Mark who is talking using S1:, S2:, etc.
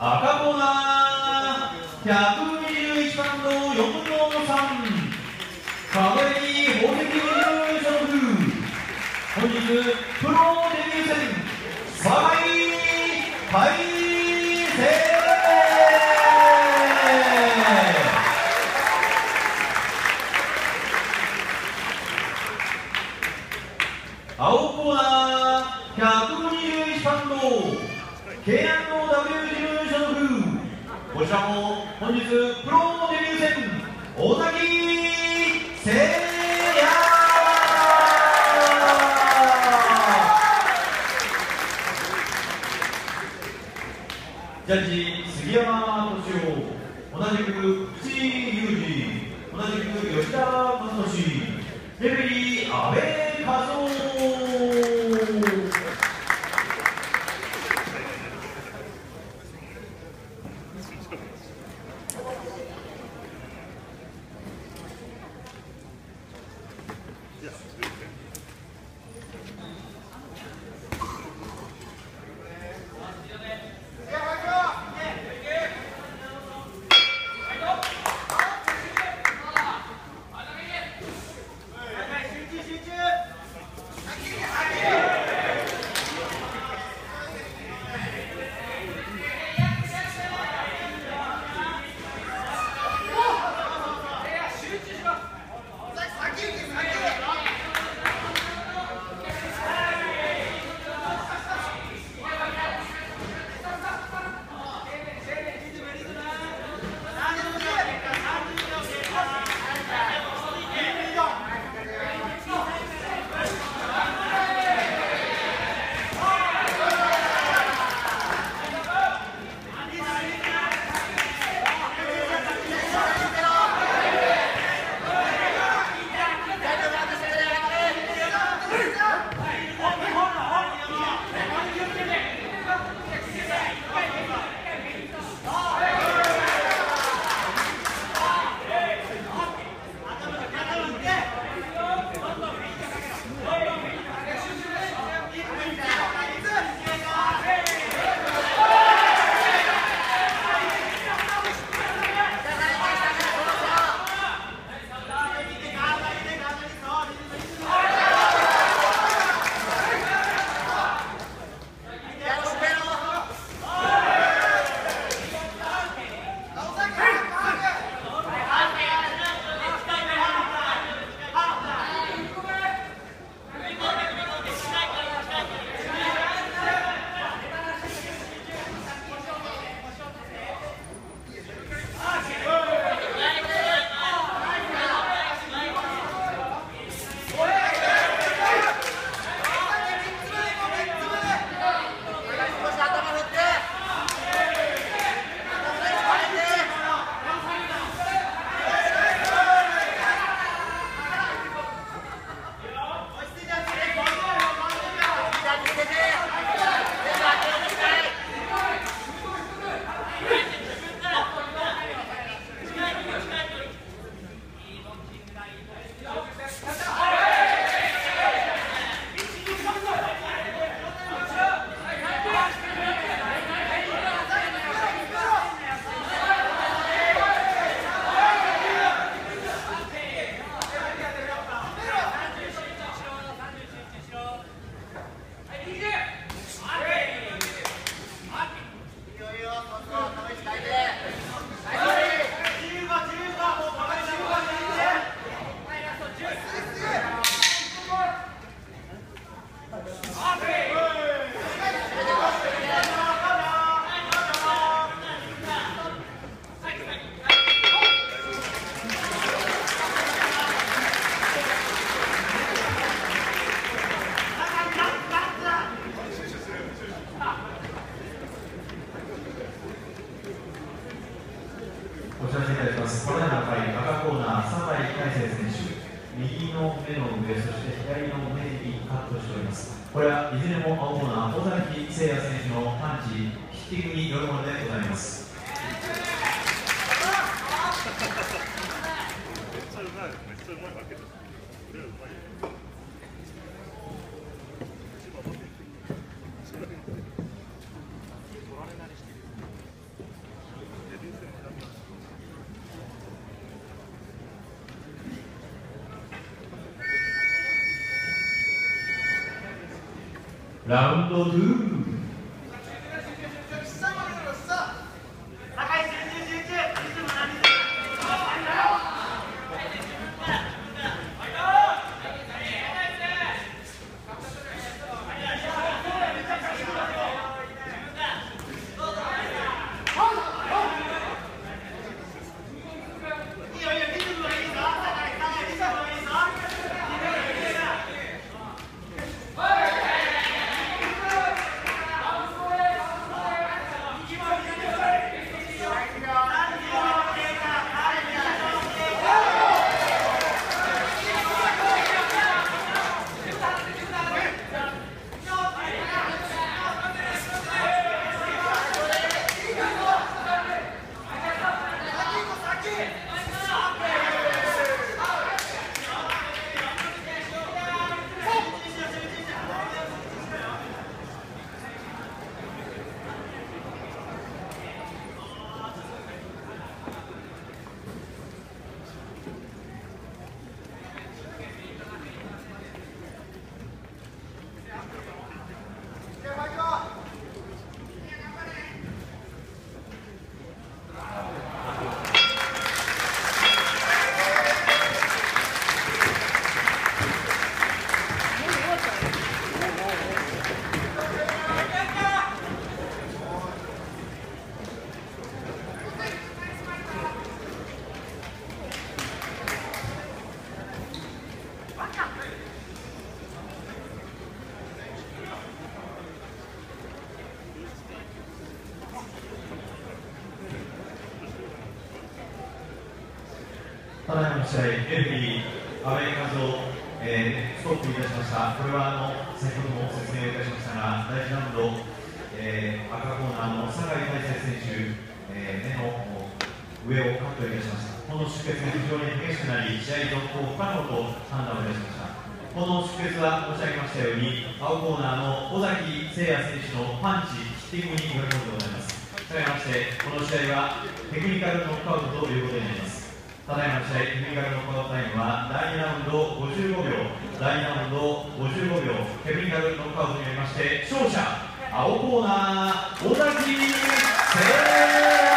S1: 赤コーナー121番の4分の3、輝き宝石所属、本日プロデビュー戦酒井海星。青コーナー121番のK&Wジム所属、こちらも本日プロデビュー戦尾崎誠也。ジャッジ杉山敏夫、同じく口裕二、同じく吉田正俊、レフェリー阿部和夫。お知らせいたします。これらの回、赤コーナー、酒井海星選手、右の目の上、そして左の目にカットしております。これはいずれも青コーナー、尾崎誠也選手のパンチ、ヒッティングによるものでございます。 ラウンド2。ただいまの試合、レフェリー、阿部和夫、ストップいたしました。これは先ほども説明をいたしましたが、第1ラウンド、赤コーナーの酒井大成選手、目の上をカットいたしました。この出血が非常に激しくなり、試合続行不可能と判断をいたしました。この出血は申し上げましたように、青コーナーの尾崎誠也選手のパンチ、ヒッティングによるものでございます。したがいまして、この試合はテクニカルノックアウトということになります。ただいまの試合、テクニカルノックアウトタイムは第2ラウンド55秒、第2ラウンド55秒、テクニカルノックアウトによりまして、勝者、青コーナー、尾崎誠也